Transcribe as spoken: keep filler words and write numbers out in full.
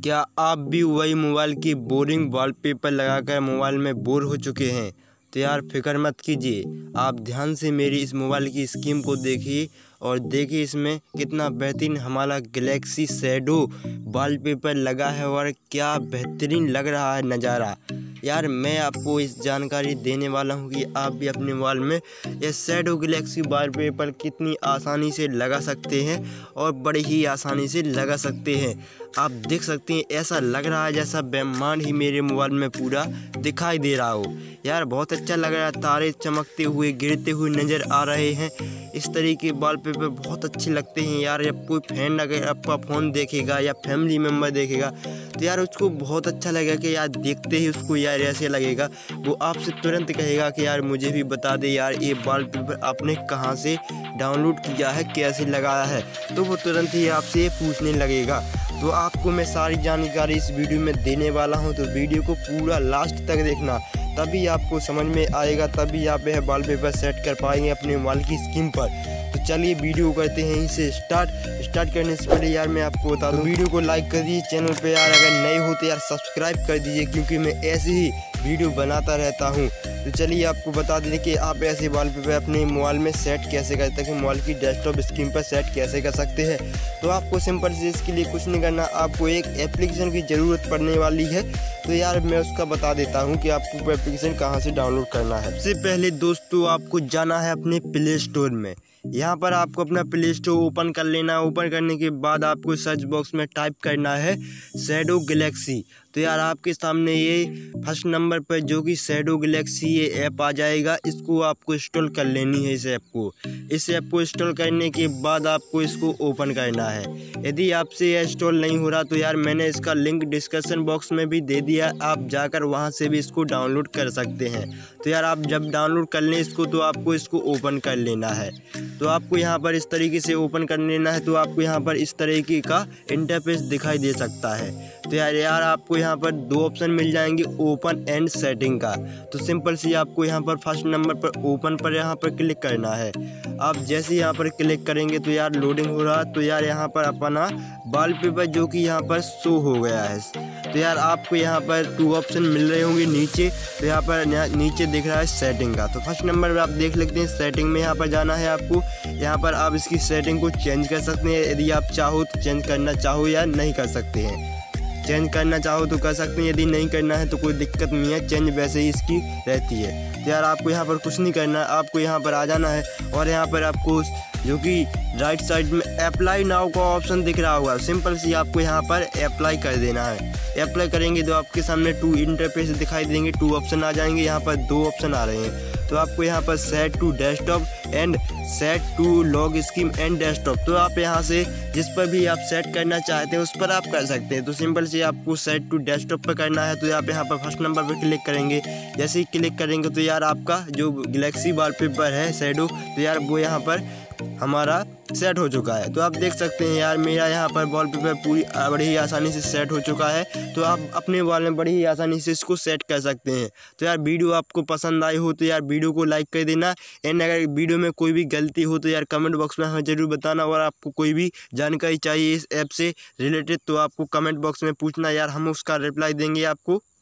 क्या आप भी वही मोबाइल की बोरिंग वॉलपेपर लगाकर मोबाइल में बोर हो चुके हैं? तो यार फिक्र मत कीजिए, आप ध्यान से मेरी इस मोबाइल की स्कीम को देखिए और देखिए इसमें कितना बेहतरीन हमारा गैलेक्सी शैडो वॉलपेपर लगा है और क्या बेहतरीन लग रहा है नज़ारा। यार मैं आपको इस जानकारी देने वाला हूँ कि आप भी अपने मोबाइल में यह शैडो गैलेक्सी वॉलपेपर कितनी आसानी से लगा सकते हैं और बड़ी ही आसानी से लगा सकते हैं। आप देख सकते हैं ऐसा लग रहा है जैसा ब्रह्मांड ही मेरे मोबाइल में पूरा दिखाई दे रहा हो। यार बहुत अच्छा लग रहा है, तारे चमकते हुए गिरते हुए नज़र आ रहे हैं। इस तरीके वॉलपेपर बहुत अच्छे लगते हैं यार। जब कोई फ्रेंड अगर आपका फ़ोन देखेगा या फैमिली मेम्बर देखेगा तो यार उसको बहुत अच्छा लगेगा कि यार देखते ही उसको यार ऐसे लगेगा, वो आपसे तुरंत कहेगा कि यार मुझे भी बता दे यार ये वॉलपेपर आपने कहाँ से डाउनलोड किया है, कैसे लगाया है। तो वो तुरंत ही आपसे पूछने लगेगा। तो आपको मैं सारी जानकारी इस वीडियो में देने वाला हूं, तो वीडियो को पूरा लास्ट तक देखना, तभी आपको समझ में आएगा, तभी आप यह वॉलपेपर सेट कर पाएंगे अपने मोबाइल की स्क्रीन पर। तो चलिए वीडियो करते हैं इसे स्टार्ट। स्टार्ट करने से पहले यार मैं आपको बता दूं, वीडियो को लाइक कर दीजिए, चैनल पे यार अगर नए हो तो यार सब्सक्राइब कर दीजिए, क्योंकि मैं ऐसे ही वीडियो बनाता रहता हूँ। तो चलिए आपको बता दें कि आप ऐसे वॉलपेपर अपने मोबाइल में सेट कैसे कर सकते हैं, मोबाइल की डेस्कटॉप स्क्रीन पर सेट कैसे कर सकते हैं। तो आपको सिंपल से इसके लिए कुछ नहीं करना, आपको एक एप्लीकेशन की ज़रूरत पड़ने वाली है। तो यार मैं उसका बता देता हूँ कि आपको वो एप्लीकेशन कहाँ से डाउनलोड करना है। सबसे पहले दोस्तों आपको जाना है अपने प्ले स्टोर में। यहाँ पर आपको अपना प्ले स्टोर ओपन कर लेना है। ओपन करने के बाद आपको सर्च बॉक्स में टाइप करना है शैडो गैलेक्सी। तो यार आपके सामने ये फर्स्ट नंबर पर जो कि शैडो गैलेक्सी ये ऐप आ जाएगा, इसको आपको इंस्टॉल कर लेनी है। इस ऐप को इस ऐप को इंस्टॉल करने के बाद आपको इसको ओपन करना है। यदि आपसे यह इंस्टॉल नहीं हो रहा तो यार मैंने इसका लिंक डिस्क्रिप्शन बॉक्स में भी दे दिया, आप जाकर वहां से भी इसको डाउनलोड कर सकते हैं। तो यार आप जब डाउनलोड कर लें इसको तो आपको इसको ओपन कर लेना है। तो आपको यहाँ पर इस तरीके से ओपन कर लेना है। तो आपको यहाँ पर इस तरीके का इंटरफेस दिखाई दे सकता है। तो यार यार आपको यहाँ पर दो ऑप्शन मिल जाएंगे, ओपन एंड सेटिंग का। तो सिंपल सी आपको यहाँ पर फर्स्ट नंबर पर ओपन पर यहाँ पर क्लिक करना है। आप जैसे यहाँ पर क्लिक करेंगे तो यार लोडिंग हो रहा, तो यार यहाँ पर अपना वॉलपेपर जो कि यहाँ पर शो हो गया है। तो यार आपको यहाँ पर टू ऑप्शन मिल रहे होंगे नीचे। तो यहाँ पर नीचे दिख रहा है सेटिंग का। तो फर्स्ट नंबर पर आप देख लेते हैं, सेटिंग में यहाँ पर जाना है आपको। यहाँ पर आप इसकी सेटिंग को चेंज कर सकते हैं, यदि आप चाहो तो चेंज करना चाहो या नहीं कर सकते हैं। चेंज करना चाहो तो कर सकते हैं, यदि नहीं करना है तो कोई दिक्कत नहीं है, चेंज वैसे ही इसकी रहती है। तो यार आपको यहाँ पर कुछ नहीं करना है, आपको यहाँ पर आ जाना है और यहाँ पर आपको जो कि राइट साइड में अप्लाई नाउ का ऑप्शन दिख रहा होगा, सिंपल सी आपको यहाँ पर अप्लाई कर देना है। अप्लाई करेंगे तो आपके सामने टू इंटरफेस दिखाई देंगे, टू ऑप्शन आ जाएंगे। यहाँ पर दो ऑप्शन आ रहे हैं। तो आपको यहाँ पर set to desktop and set to lock screen and desktop, तो आप यहाँ से जिस पर भी आप सेट करना चाहते हैं उस पर आप कर सकते हैं। तो सिंपल से आपको सेट टू डेस्कटॉप पर करना है। तो आप यहाँ पर फर्स्ट नंबर पर क्लिक करेंगे। जैसे ही क्लिक करेंगे तो यार आपका जो गैलेक्सी वॉलपेपर है शैडो, तो यार वो यहाँ पर हमारा सेट हो चुका है। तो आप देख सकते हैं यार मेरा यहाँ पर वॉलपेपर पूरी बड़ी ही आसानी से सेट हो चुका है। तो आप अपने मोबाइल में बड़ी ही आसानी से इसको सेट कर सकते हैं। तो यार वीडियो आपको पसंद आई हो तो यार वीडियो को लाइक कर देना, एंड अगर वीडियो में कोई भी गलती हो तो यार कमेंट बॉक्स में हमें ज़रूर बताना। और आपको कोई भी जानकारी चाहिए इस ऐप से रिलेटेड तो आपको कमेंट बॉक्स में पूछना, यार हम उसका रिप्लाई देंगे आपको।